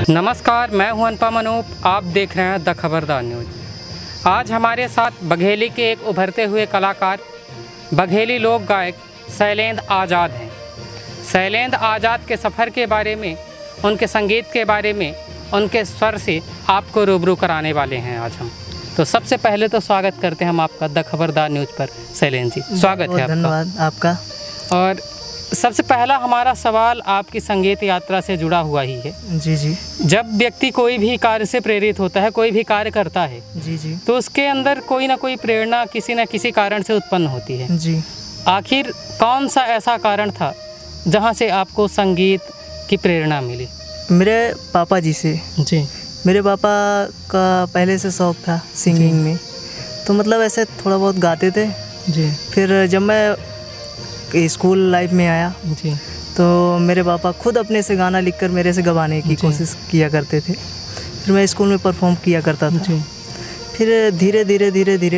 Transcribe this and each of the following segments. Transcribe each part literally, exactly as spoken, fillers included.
नमस्कार, मैं हूं अनुपम अनूप। आप देख रहे हैं द खबरदार न्यूज़। आज हमारे साथ बघेली के एक उभरते हुए कलाकार, बघेली लोक गायक शैलेंद्र आज़ाद हैं। शैलेंद्र आज़ाद के सफ़र के बारे में, उनके संगीत के बारे में, उनके स्वर से आपको रूबरू कराने वाले हैं आज हम। तो सबसे पहले तो स्वागत करते हैं हम आपका द खबरदार न्यूज़ पर। शैलेंद्र जी, स्वागत है आपका। धन्यवाद आपका। और सबसे पहला हमारा सवाल आपकी संगीत यात्रा से जुड़ा हुआ ही है। जी जी जब व्यक्ति कोई भी कार्य से प्रेरित होता है, कोई भी कार्य करता है, जी जी तो उसके अंदर कोई ना कोई प्रेरणा किसी न किसी कारण से उत्पन्न होती है। जी आखिर कौन सा ऐसा कारण था जहाँ से आपको संगीत की प्रेरणा मिली? मेरे पापा जी से। जी मेरे पापा का पहले से शौक था सिंगिंग में, तो मतलब ऐसे थोड़ा बहुत गाते थे। जी फिर जब मैं स्कूल लाइफ में आया जी तो मेरे पापा खुद अपने से गाना लिखकर मेरे से गवाने की कोशिश किया करते थे। फिर मैं स्कूल में परफॉर्म किया करता था। जी फिर धीरे धीरे धीरे धीरे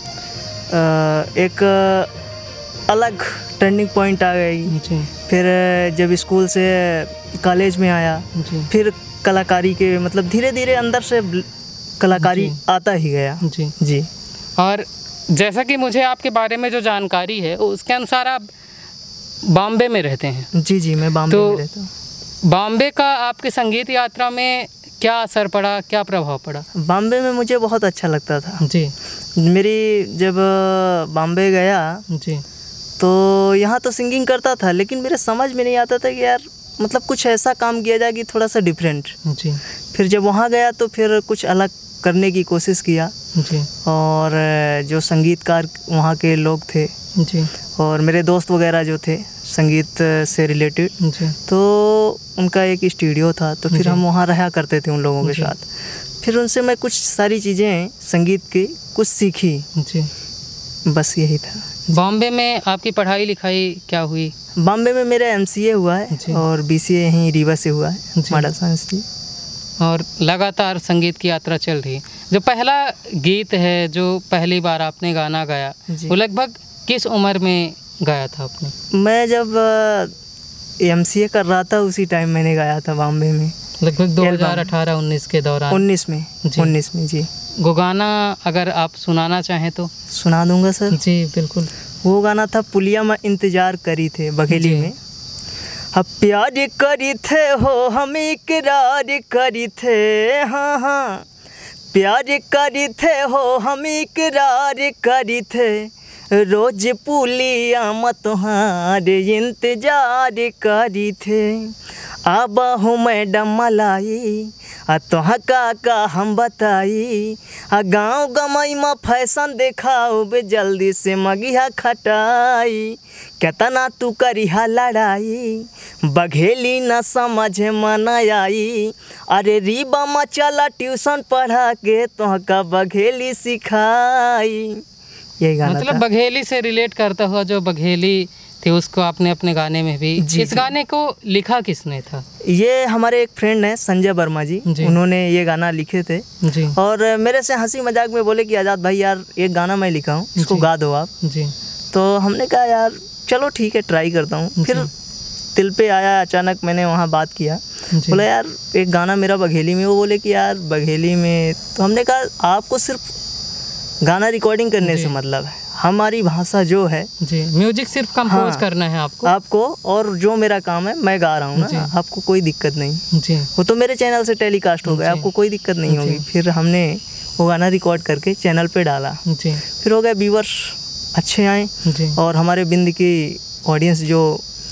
एक अलग टर्निंग पॉइंट आ गई। जी फिर जब स्कूल से कॉलेज में आया, जी फिर कलाकारी के मतलब धीरे धीरे अंदर से कलाकारी जी। आता ही गया। जी जी और जैसा कि मुझे आपके बारे में जो जानकारी है उसके अनुसार आप बॉम्बे में रहते हैं। जी जी मैं बॉम्बे तो में रहता हूँ। बॉम्बे का आपके संगीत यात्रा में क्या असर पड़ा, क्या प्रभाव पड़ा? बॉम्बे में मुझे बहुत अच्छा लगता था। जी मेरी जब बॉम्बे गया जी तो यहाँ तो सिंगिंग करता था, लेकिन मेरे समझ में नहीं आता था कि यार मतलब कुछ ऐसा काम किया जाए कि थोड़ा सा डिफरेंट। जी फिर जब वहाँ गया तो फिर कुछ अलग करने की कोशिश किया। जी और जो संगीतकार वहाँ के लोग थे जी और मेरे दोस्त वगैरह जो थे संगीत से रिलेटेड, जी तो उनका एक स्टूडियो था, तो फिर हम वहाँ रहा करते थे उन लोगों के जी। साथ। फिर उनसे मैं कुछ सारी चीज़ें संगीत की कुछ सीखी। जी बस यही था। बॉम्बे में आपकी पढ़ाई लिखाई क्या हुई? बॉम्बे में मेरा एमसीए हुआ है जी। और बीसीए यहीं रीवा से हुआ है, जी। मॉडल साइंस जी। और लगातार संगीत की यात्रा चल रही है। जो पहला गीत है, जो पहली बार आपने गाना गाया, जी। वो लगभग किस उम्र में गाया था आपने? मैं जब एमसीए कर रहा था उसी टाइम मैंने गाया था बॉम्बे में, लगभग दो हज़ार अठारह उन्नीस के दौरान। उन्नीस में। जी। उन्नीस में जी। वो गाना अगर आप सुनाना चाहें तो? सुना दूंगा सर। जी बिल्कुल। वो गाना था पुलिया में इंतजार करी थे, बघेली जी। में। अब प्यार करी थे हो हम इकरार करी थे, हाँ हाँ प्यार करी थे हो हम इकरार करी थे, रोज पुलिया में तुम्हारे इंतजार करी थे। अब हूँ मैडम मलाई आ तोहा का का हम बताई, आ गाँव गमई में फैशन देखाओ बे जल्दी से मगिहा खटाई, केतना तू करिहा लड़ाई बघेली न समझ मन आई, अरे रीबा में चला ट्यूशन पढ़ा के तोहा का बघेली सिखाई। यही गाना मतलब था। बघेली से रिलेट करता हुआ जो बघेली थी उसको आपने अपने गाने में भी। जी, इस जी। गाने को लिखा किसने था? ये हमारे एक फ्रेंड हैं संजय वर्मा जी, जी। उन्होंने ये गाना लिखे थे जी और मेरे से हंसी मजाक में बोले कि आज़ाद भाई यार एक गाना मैं लिखा हूँ, इसको जी। गा दो आप। जी तो हमने कहा यार चलो ठीक है ट्राई करता हूँ। फिर दिल पे आया अचानक, मैंने वहाँ बात किया, जी बोला यार एक गाना मेरा बघेली में। वो बोले कि यार बघेली में, तो हमने कहा आपको सिर्फ गाना रिकॉर्डिंग करने जी। से मतलब है, हमारी भाषा जो है जी म्यूजिक सिर्फ कंपोज हाँ, करना है आपको आपको, और जो मेरा काम है मैं गा रहा हूँ जी। ना, आपको कोई दिक्कत नहीं। जी वो तो मेरे चैनल से टेलीकास्ट हो गया, जी। आपको कोई दिक्कत नहीं जी। होगी। फिर हमने वो गाना रिकॉर्ड करके चैनल पे डाला, जी फिर हो गया व्यूवर्स अच्छे आए जी और हमारे बिंद की ऑडियंस जो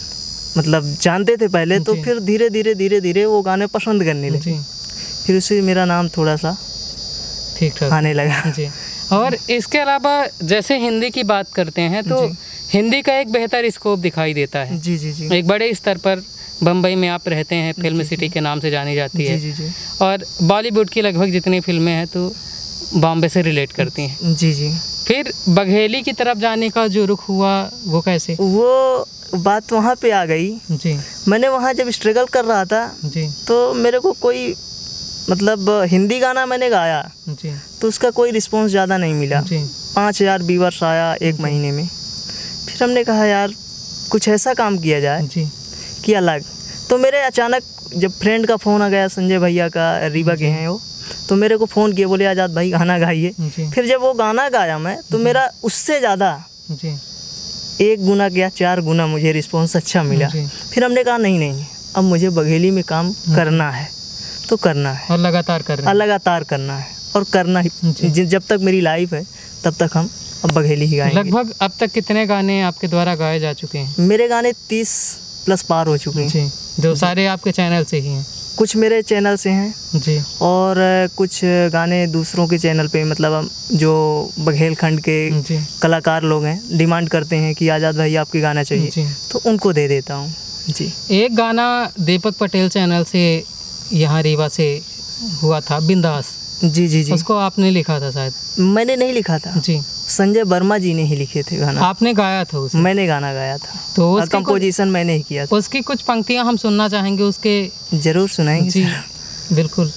मतलब जानते थे पहले, तो जी। फिर धीरे धीरे धीरे धीरे वो गाने पसंद करने लगे। जी फिर उससे मेरा नाम थोड़ा सा ठीक ठाक आने लगा। जी। और इसके अलावा जैसे हिंदी की बात करते हैं तो जी। हिंदी का एक बेहतर स्कोप दिखाई देता है। जी जी जी एक बड़े स्तर पर बम्बई में आप रहते हैं, फिल्म जी, सिटी के नाम से जानी जाती जी है। जी जी और बॉलीवुड की लगभग जितनी फिल्में हैं तो बॉम्बे से रिलेट करती हैं। जी जी फिर बघेली की तरफ जाने का जो रुख हुआ वो कैसे? वो बात वहाँ पे आ गई। जी मैंने वहाँ जब स्ट्रगल कर रहा था जी तो मेरे को कोई मतलब हिंदी गाना मैंने गाया जी तो उसका कोई रिस्पांस ज़्यादा नहीं मिला। जी पाँच हज़ार व्यूअर्स आया एक महीने में। फिर हमने कहा यार कुछ ऐसा काम किया जाए जी कि अलग। तो मेरे अचानक जब फ्रेंड का फ़ोन आ गया संजय भैया का, रीवा के हैं वो, तो मेरे को फ़ोन किए, बोले आज़ाद भाई गाना गाइए। फिर जब वो गाना गाया मैं, तो मेरा उससे ज़्यादा एक गुना क्या चार गुना मुझे रिस्पॉन्स अच्छा मिला। फिर हमने कहा नहीं नहीं अब मुझे बघेली में काम करना है तो करना है, और लगातार करना है, लगातार करना है और करना ही। जब तक मेरी लाइफ है तब तक हम अब बघेली ही गाएंगे। लगभग अब तक कितने गाने आपके द्वारा गाए जा चुके हैं? मेरे गाने तीस प्लस पार हो चुके हैं जी, जो सारे आपके चैनल से ही हैं? कुछ मेरे चैनल से हैं जी, और कुछ गाने दूसरों के चैनल पे, मतलब जो बघेलखंड के कलाकार लोग हैं डिमांड करते हैं कि आज़ाद भाई आपके गाना चाहिए, तो उनको दे देता हूँ जी। एक गाना दीपक पटेल चैनल से यहाँ रीवा से हुआ था, बिंदास। जी जी जी, उसको आपने लिखा था शायद? मैंने नहीं लिखा था जी, संजय वर्मा जी ने ही लिखे थे गाना। आपने गाया था उसे? मैंने गाना गाया था, तो कंपोजिशन मैंने ही किया था। उसकी कुछ पंक्तियां हम सुनना चाहेंगे उसके? जरूर सुनाएंगे जी, बिल्कुल।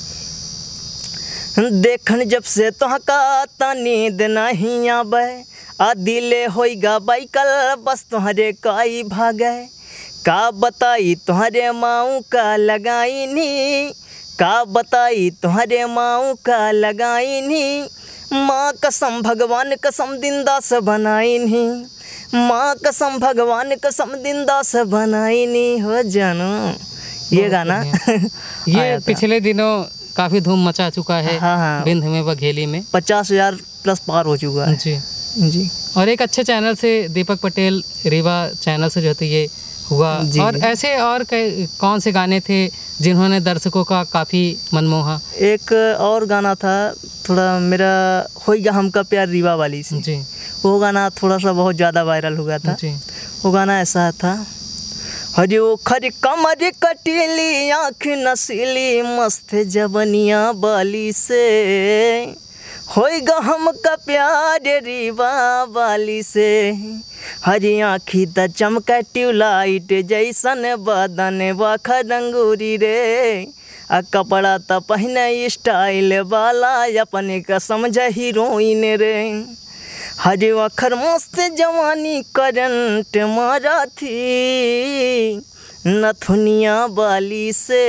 देखन जब से तोहका नींद नहीं आवे, आ दिले होइगा बाई कल बस तुम्हारे काई भागे, का बताई तुम्हारे माऊ का लगाई नी, का बताई तुम्हारे माऊ का लगाई नी, माँ कसम भगवान कसम दिनदास बनाई नी, माँ कसम भगवान कसम दिनदास बनाई नी हो जानो। ये गाना ये पिछले दिनों काफ़ी धूम मचा चुका है। हाँ हाँ, बिंद में बघेली में पचास हजार प्लस पार हो चुका है जी जी। और एक अच्छे चैनल से, दीपक पटेल रीवा चैनल से जो थे ये हुआ। और ऐसे और कौन से गाने थे जिन्होंने दर्शकों का काफ़ी मनमोहा? एक और गाना था थोड़ा मेरा, होइगा हमका प्यार रीवा वाली से जी, वो गाना थोड़ा सा बहुत ज़्यादा वायरल हुआ था जी। वो गाना ऐसा था, हरे ओ खरी कमर कटीली आँख नसीली मस्त जवनिया बाली से, होइगा हमका प्यार रीवा वाली से, हरी आँखी त चमका ट्यूबलाइट जैसन बदन वाखर रंगूरी रे, आ कपड़ा त पहने स्टाइल वाला अपने का समझ हीरोइन रे, हरे अखर मस्त जवानी करंट मारा थी नथुनिया बाली से,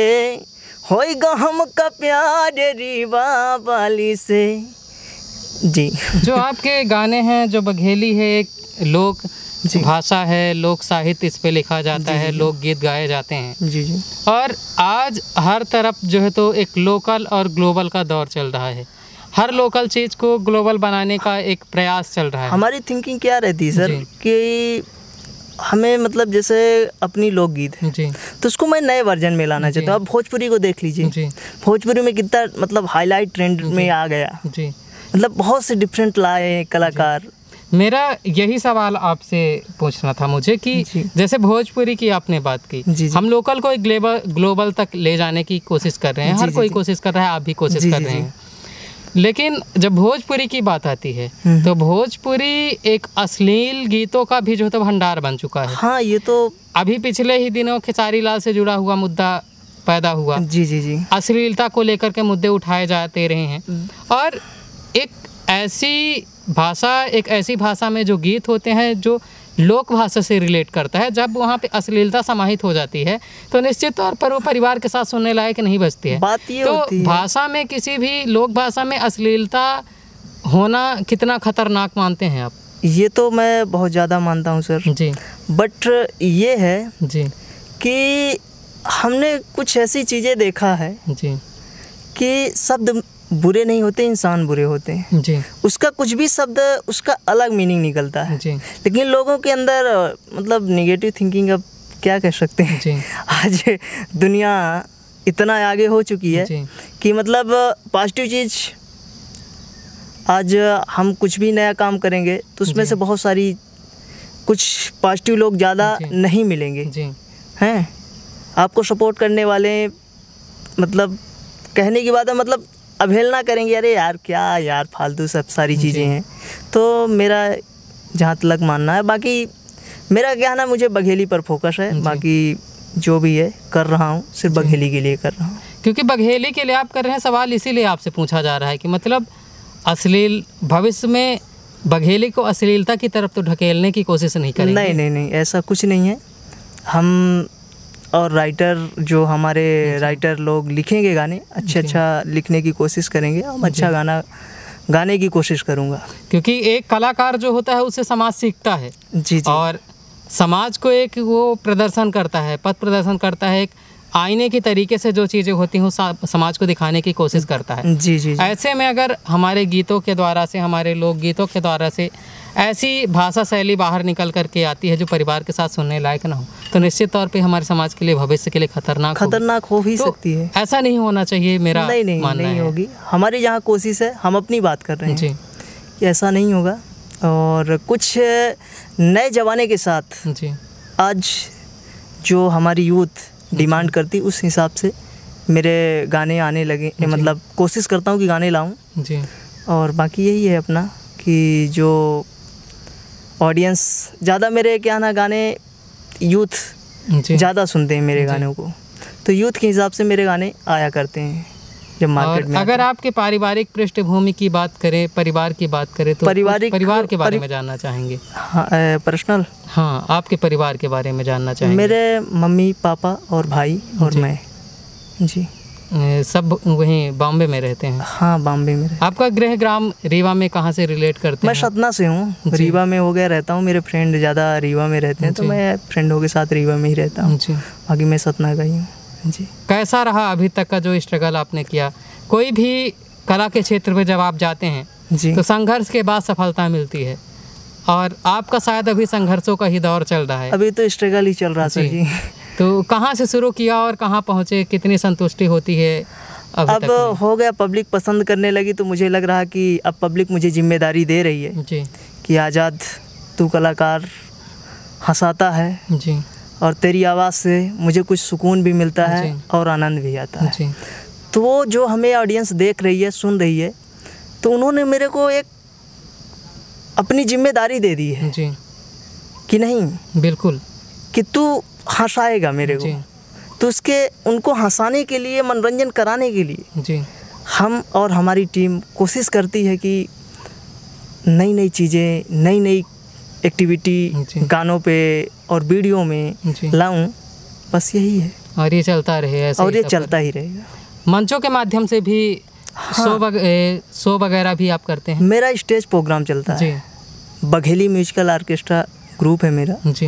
होइगा हमका प्यार रीवा वाली से जी। जो आपके गाने हैं, जो बघेली है एक लोक भाषा है, लोक साहित्य इस पे लिखा जाता है, लोक गीत गाए जाते हैं जी जी। और आज हर तरफ जो है तो एक लोकल और ग्लोबल का दौर चल रहा है, हर लोकल चीज़ को ग्लोबल बनाने का एक प्रयास चल रहा है। हमारी थिंकिंग क्या रहती है सर कि हमें मतलब जैसे अपनी लोकगीत है जी, तो उसको मैं नए वर्जन में लाना चाहता हूँ। अब भोजपुरी को देख लीजिए, भोजपुरी में कितना मतलब हाईलाइट ट्रेंड में आ गया जी, मतलब बहुत से डिफरेंट लाए कलाकार। मेरा यही सवाल आपसे पूछना था मुझे कि जैसे भोजपुरी की आपने बात की, जी, जी। हम लोकल को एक ग्लोबल ग्लोबल तक ले जाने की कोशिश कर रहे हैं, हर कोई कोशिश कर रहा है, आप भी कोशिश कर रहे हैं, लेकिन जब भोजपुरी की बात आती है तो भोजपुरी एक अश्लील गीतों का भी जो तो भंडार बन चुका है। हाँ, ये तो अभी पिछले ही दिनों खेसारी लाल से जुड़ा हुआ मुद्दा पैदा हुआ जी जी जी, अश्लीलता को लेकर के मुद्दे उठाए जाते रहे हैं, और एक ऐसी भाषा एक ऐसी भाषा में जो गीत होते हैं जो लोक भाषा से रिलेट करता है, जब वहाँ पे अश्लीलता समाहित हो जाती है तो निश्चित तौर पर वो परिवार के साथ सुनने लायक नहीं बचती है। बात ये तो होती है। भाषा में, किसी भी लोक भाषा में अश्लीलता होना कितना खतरनाक मानते हैं आप? ये तो मैं बहुत ज़्यादा मानता हूँ सर जी, बट ये है जी कि हमने कुछ ऐसी चीज़ें देखा है जी कि शब्द बुरे नहीं होते, इंसान बुरे होते हैं जी। उसका कुछ भी शब्द उसका अलग मीनिंग निकलता है जी, लेकिन लोगों के अंदर मतलब नेगेटिव थिंकिंग, अब क्या कह सकते हैं जी। आज दुनिया इतना आगे हो चुकी है जी। कि मतलब पॉजिटिव चीज़, आज हम कुछ भी नया काम करेंगे तो उसमें से बहुत सारी कुछ पॉजिटिव लोग ज़्यादा नहीं मिलेंगे जी, हैं आपको सपोर्ट करने वाले, मतलब कहने की बात है मतलब अवहेलना करेंगे, अरे यार क्या यार फालतू सब सारी चीज़ें हैं। तो मेरा जहाँ तक मानना है, बाकी मेरा क्या है ना, मुझे बघेली पर फोकस है, बाकी जो भी है कर रहा हूँ सिर्फ बघेली के लिए कर रहा हूँ। क्योंकि बघेली के लिए आप कर रहे हैं, सवाल इसीलिए आपसे पूछा जा रहा है कि मतलब अश्लील भविष्य में बघेली को अश्लीलता की तरफ तो ढकेलने की कोशिश नहीं करेंगे? नहीं नहीं नहीं, ऐसा कुछ नहीं है। हम और राइटर जो हमारे राइटर लोग लिखेंगे गाने, अच्छे अच्छा लिखने की कोशिश करेंगे। हम अच्छा गाना गाने की कोशिश करूँगा, क्योंकि एक कलाकार जो होता है उससे समाज सीखता है। जी जी। और समाज को एक वो प्रदर्शन करता है, पथ प्रदर्शन करता है, एक आईने की तरीके से जो चीज़ें होती हैं समाज को दिखाने की कोशिश करता है। जी जी, जी। ऐसे में अगर हमारे गीतों के द्वारा से, हमारे लोकगीतों के द्वारा से ऐसी भाषा शैली बाहर निकल करके आती है जो परिवार के साथ सुनने लायक ना हो, तो निश्चित तौर पे हमारे समाज के लिए, भविष्य के लिए खतरनाक खतरनाक हो ही तो सकती है। ऐसा नहीं होना चाहिए, मेरा नहीं नहीं मानना नहीं है। होगी। हमारी यहाँ कोशिश है, हम अपनी बात कर रहे हैं जी कि ऐसा नहीं होगा। और कुछ नए ज़माने के साथ जी आज जो हमारी यूथ डिमांड करती, उस हिसाब से मेरे गाने आने लगे। मतलब कोशिश करता हूँ कि गाने लाऊं। जी। और बाकी यही है अपना कि जो ऑडियंस ज़्यादा मेरे क्या ना गाने यूथ ज़्यादा सुनते हैं मेरे गानों को, तो यूथ के हिसाब से मेरे गाने आया करते हैं जब मार्केट में। अगर आपके पारिवारिक पृष्ठभूमि की बात करें, परिवार की बात करें, तो पारिवारिक परिवार के बारे में जानना चाहेंगे। हाँ, पर्सनल। हाँ, आपके परिवार के बारे में जानना चाहेंगे। मेरे मम्मी पापा और भाई और मैं। जी। सब वहीं बॉम्बे में रहते हैं? हाँ, बॉम्बे में। आपका गृह ग्राम रीवा में कहाँ से रिलेट करते मैं हैं? मैं सतना से हूँ, रीवा में हो गया रहता हूँ। मेरे फ्रेंड ज़्यादा रीवा में रहते हैं, तो मैं फ्रेंडों के साथ रीवा में ही रहता हूँ। बाकी मैं सतना का ही हूँ। जी। कैसा रहा अभी तक का जो स्ट्रगल आपने किया? कोई भी कला के क्षेत्र में जब आप जाते हैं जी, तो संघर्ष के बाद सफलता मिलती है, और आपका शायद अभी संघर्षों का ही दौर चल रहा है। अभी तो स्ट्रगल ही चल रहा सर जी। तो कहाँ से शुरू किया और कहाँ पहुँचे? कितनी संतुष्टि होती है अभी अब तक? हो गया, पब्लिक पसंद करने लगी, तो मुझे लग रहा कि अब पब्लिक मुझे जिम्मेदारी दे रही है जी कि आज़ाद तू कलाकार हंसाता है जी, और तेरी आवाज़ से मुझे कुछ सुकून भी मिलता है और आनंद भी आता है जी। तो वो जो हमें ऑडियंस देख रही है, सुन रही है, तो उन्होंने मेरे को एक अपनी जिम्मेदारी दे दी है जी कि नहीं, बिल्कुल, कि तू हंसाएगा मेरे को। तो उसके उनको हंसाने के लिए, मनोरंजन कराने के लिए जी हम और हमारी टीम कोशिश करती है कि नई नई चीज़ें, नई नई एक्टिविटी गानों पे और वीडियो में लाऊं। बस यही है, और ये चलता रहे ऐसे, और ये चलता ही रहेगा। मंचों के माध्यम से भी हाँ, शो वग, शो वगैरह भी आप करते हैं? मेरा स्टेज प्रोग्राम चलता जी। है, बघेली म्यूजिकल ऑर्केस्ट्रा ग्रुप है मेरा जी।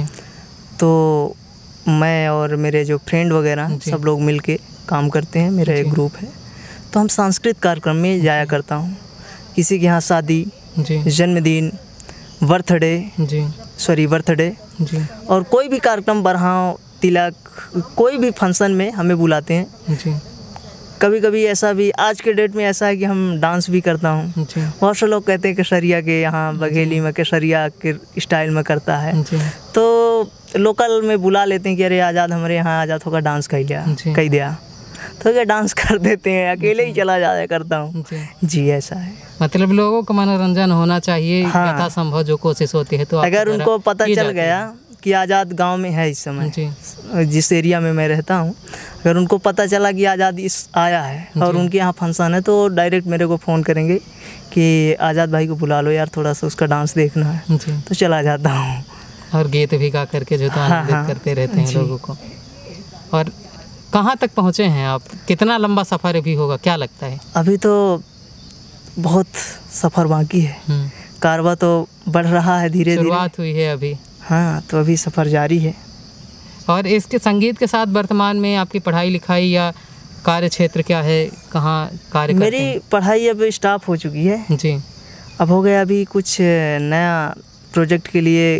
तो मैं और मेरे जो फ्रेंड वगैरह सब लोग मिलके काम करते हैं। मेरा एक ग्रुप है, तो हम सांस्कृतिक कार्यक्रम में जाया करता हूँ। किसी के यहाँ शादी, जन्मदिन, बर्थडे जी सॉरी बर्थडे जी और कोई भी कार्यक्रम, बरहाव, तिलक, कोई भी फंक्शन में हमें बुलाते हैं जी। कभी कभी ऐसा भी, आज के डेट में ऐसा है कि हम डांस भी करता हूँ। बहुत से लोग कहते हैं केसरिया के यहाँ बघेली में केसरिया के स्टाइल में करता है, तो लोकल में बुला लेते हैं कि अरे आज़ाद हमारे यहाँ आज़ाद होगा, डांस कर लिया कह दिया, तो क्या डांस कर देते हैं, अकेले ही चला जाया करता हूँ। जी ऐसा है, मतलब लोगों का मनोरंजन होना चाहिए। हाँ, यथासंभव जो कोशिश होती है, तो अगर उनको पता चल गया कि आज़ाद गांव में है इस समय, जिस एरिया में मैं रहता हूं, अगर उनको पता चला कि आज़ाद इस आया है और उनके यहाँ फंक्शन है, तो डायरेक्ट मेरे को फ़ोन करेंगे कि आज़ाद भाई को बुला लो यार, थोड़ा सा उसका डांस देखना है, तो चला जाता हूँ। और गीत भी गा करके जो तो आनंदित हाँ, करते रहते हैं लोगों को। और कहाँ तक पहुँचे हैं आप? कितना लंबा सफ़र भी होगा, क्या लगता है? अभी तो बहुत सफ़र बाकी है, कारवा तो बढ़ रहा है धीरे धीरे, शुरुआत हुई है अभी। हाँ, तो अभी सफ़र जारी है। और इसके संगीत के साथ वर्तमान में आपकी पढ़ाई लिखाई या कार्य क्षेत्र क्या है, कहाँ कार्य करते हैं? मेरी पढ़ाई अब स्टॉप हो चुकी है जी। अब हो गया, अभी कुछ नया प्रोजेक्ट के लिए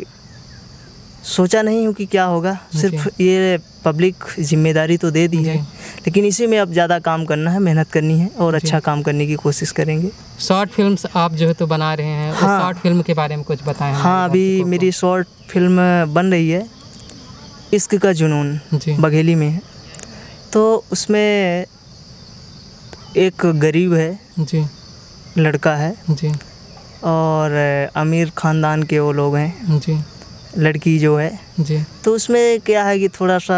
सोचा नहीं हूँ कि क्या होगा, सिर्फ ये पब्लिक जिम्मेदारी तो दे दी है, लेकिन इसी में अब ज़्यादा काम करना है, मेहनत करनी है और अच्छा काम करने की कोशिश करेंगे। शॉर्ट फिल्म्स आप जो है तो बना रहे हैं, हाँ, शॉर्ट फिल्म के बारे में कुछ बताएं। हाँ, अभी मेरी शॉर्ट फिल्म बन रही है, इश्क का जुनून, बघेली में है। तो उसमें एक गरीब है जी, लड़का है जी, और अमीर ख़ानदान के वो लोग हैं जी, लड़की जो है जी। तो उसमें क्या है कि थोड़ा सा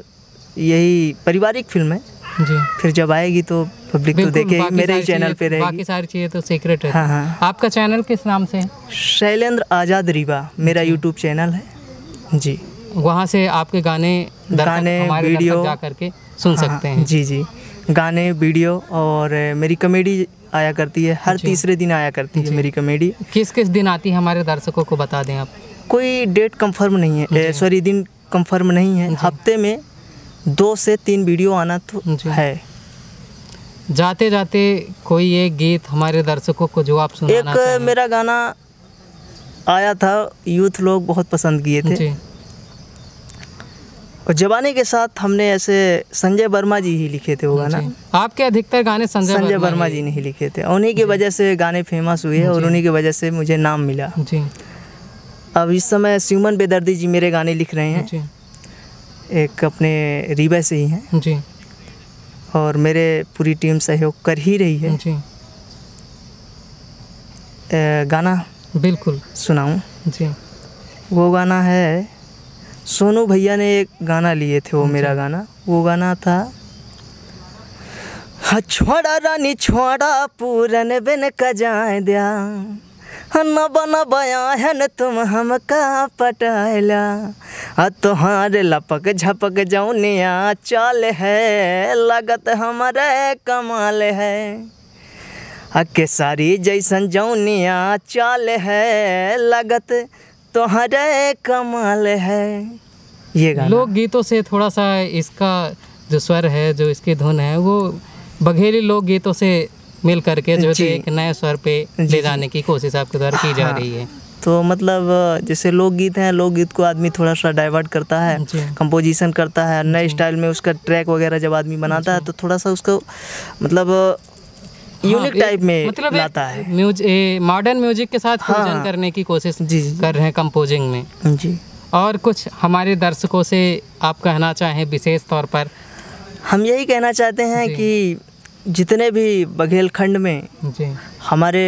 यही पारिवारिक फिल्म है जी। फिर जब आएगी तो पब्लिक तो देखेगी, मेरे ही चैनल पे रहेगी। बाकी सारी चीज़ें तो सीक्रेट है। हाँ हाँ। आपका चैनल किस नाम से है? शैलेंद्र आज़ाद रीवा मेरा यूट्यूब चैनल है जी। वहाँ से आपके गाने गाने हमारे वीडियो जा करके सुन हाँ, सकते हैं। जी जी, गाने वीडियो और मेरी कॉमेडी आया करती है, हर तीसरे दिन आया करती है मेरी कॉमेडी। किस किस दिन आती है हमारे दर्शकों को बता दें आप। कोई डेट कंफर्म नहीं है, सॉरी दिन कंफर्म नहीं है, हफ्ते में दो से तीन वीडियो आना तो है। जाते जाते कोई एक गीत हमारे दर्शकों को जो आप सुनाना एक चाहें। मेरा गाना आया था, यूथ लोग बहुत पसंद किए थे, और जवानी के साथ हमने ऐसे संजय वर्मा जी ही लिखे थे वो गाना। आपके अधिकतर गाने संजय संजय वर्मा जी ने ही लिखे थे, उन्हीं की वजह से गाने फेमस हुए और उन्हीं की वजह से मुझे नाम मिला। जी। अब इस समय सुमन बेदर्दी जी मेरे गाने लिख रहे हैं, जी। एक अपने रीवा से ही हैं जी। और मेरे पूरी टीम सहयोग कर ही रही है। जी। ए, गाना बिल्कुल सुनाऊं? जी। वो गाना है, सोनू भैया ने एक गाना लिए थे, वो मेरा गाना, वो गाना था छोड़ा रानी छोड़ा पूरन बिन कजाए दिया न बना बया है न तुम हमका पटायला तुहारे लपक झपक जौनिया चाल है लगत हमारे कमाल है अके सारी जैसन जौनिया चाल है लगत तुम्हारे कमाल है। ये गाना लोक गीतों से थोड़ा सा इसका जो स्वर है, जो इसकी धुन है, वो बघेली लोक गीतों से मिल करके जो है एक नए स्वर पे ले जाने की कोशिश आपके द्वारा की जा रही है। तो मतलब जैसे लोकगीत हैं, लोकगीत को आदमी थोड़ा सा डाइवर्ट करता है, कंपोजिशन करता है, नए स्टाइल में उसका ट्रैक वगैरह जब आदमी बनाता है तो थोड़ा सा उसको मतलब यूनिक टाइप में मतलब लाता है। म्यूजिक मॉडर्न म्यूजिक के साथ फ्यूजन हाँ, करने की कोशिश जी, जी, कर रहे हैं कंपोजिंग में जी। और कुछ हमारे दर्शकों से आप कहना चाहें विशेष तौर पर? हम यही कहना चाहते हैं कि जितने भी बघेलखंड में जी हमारे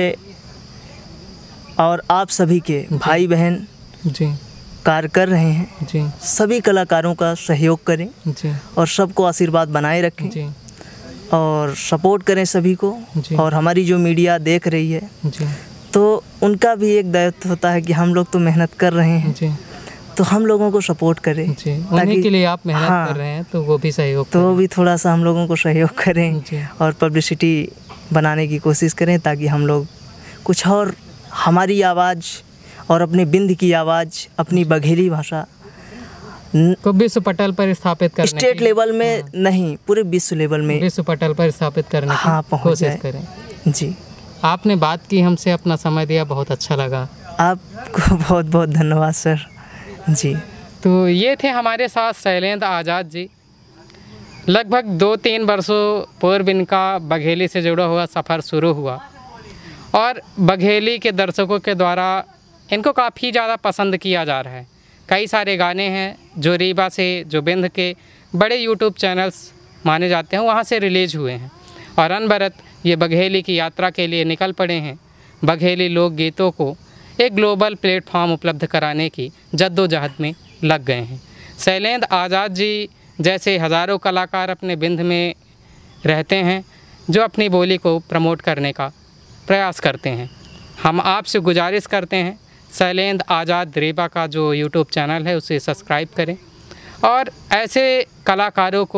और आप सभी के भाई बहन जी कार्य कर रहे हैं जी, सभी कलाकारों का सहयोग करें जी और सबको आशीर्वाद बनाए रखें जी और सपोर्ट करें सभी को। और हमारी जो मीडिया देख रही है जी तो उनका भी एक दायित्व होता है कि हम लोग तो मेहनत कर रहे हैं जी, तो हम लोगों को सपोर्ट करें जी। उन्हीं के लिए आप मेहनत हाँ, कर रहे हैं तो वो भी सहयोग तो वो भी थोड़ा सा हम लोगों को सहयोग करें और पब्लिसिटी बनाने की कोशिश करें ताकि हम लोग कुछ और हमारी आवाज़ और अपने बिंद की आवाज़, अपनी बघेली भाषा को विश्व पटल पर स्थापित करने स्टेट लेवल में हाँ, नहीं पूरे विश्व लेवल में विश्व पटल पर स्थापित करने हाँ, की कोशिश करें जी। आपने बात की, हमसे अपना समय दिया, बहुत अच्छा लगा। आपको बहुत बहुत धन्यवाद सर जी। तो ये थे हमारे साथ शैलेंद्र आज़ाद जी। लगभग दो तीन वर्षों पूर्व इनका बघेली से जुड़ा हुआ सफ़र शुरू हुआ और बघेली के दर्शकों के द्वारा इनको काफ़ी ज़्यादा पसंद किया जा रहा है। कई सारे गाने हैं जो रीवा से, जो बिंद के बड़े यूट्यूब चैनल्स माने जाते हैं, वहाँ से रिलीज हुए हैं और अनवरत ये बघेली की यात्रा के लिए निकल पड़े हैं। बघेली लोकगीतों को एक ग्लोबल प्लेटफॉर्म उपलब्ध कराने की जद्दोजहद में लग गए हैं। शैलेंद्र आज़ाद जी जैसे हज़ारों कलाकार अपने बिंद में रहते हैं जो अपनी बोली को प्रमोट करने का प्रयास करते हैं। हम आपसे गुजारिश करते हैं शैलेंद्र आज़ाद रीवा का जो यूट्यूब चैनल है उसे सब्सक्राइब करें और ऐसे कलाकारों को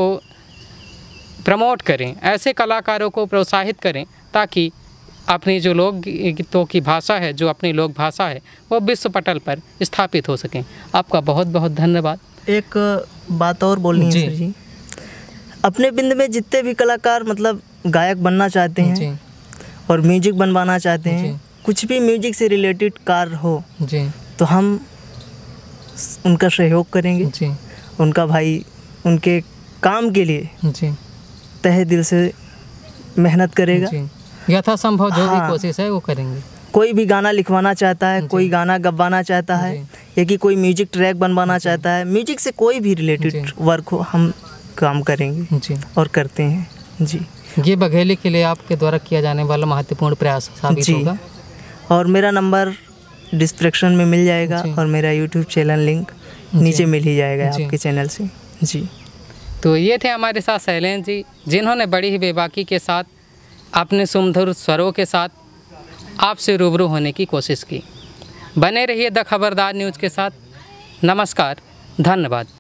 प्रमोट करें, ऐसे कलाकारों को प्रोत्साहित करें ताकि अपनी जो लोक गीतों की भाषा है, जो अपनी लोक भाषा है, वो विश्व पटल पर स्थापित हो सकें। आपका बहुत बहुत धन्यवाद। एक बात और बोलनी है सर जी, अपने बिंद में जितने भी कलाकार मतलब गायक बनना चाहते हैं और म्यूजिक बनवाना चाहते हैं, कुछ भी म्यूजिक से रिलेटेड कार्य हो जी, तो हम उनका सहयोग करेंगे जी। उनका भाई उनके काम के लिए जी तहे दिल से मेहनत करेगा, यथासंभव जो हाँ, भी कोशिश है वो करेंगे। कोई भी गाना लिखवाना चाहता है, कोई गाना गवाना चाहता है या कि कोई म्यूजिक ट्रैक बनवाना चाहता है, म्यूजिक से कोई भी रिलेटेड वर्क हो, हम काम करेंगे जी और करते हैं जी। ये बघेली के लिए आपके द्वारा किया जाने वाला महत्वपूर्ण प्रयास साबित होगा। और मेरा नंबर डिस्क्रिप्शन में मिल जाएगा और मेरा यूट्यूब चैनल लिंक नीचे मिल ही जाएगा आपके चैनल से जी। तो ये थे हमारे साथ शैलेंद्र जी, जिन्होंने बड़ी ही बेबाकी के साथ अपने सुमधुर स्वरों के साथ आपसे रूबरू होने की कोशिश की। बने रहिए द खबरदार न्यूज़ के साथ। नमस्कार, धन्यवाद।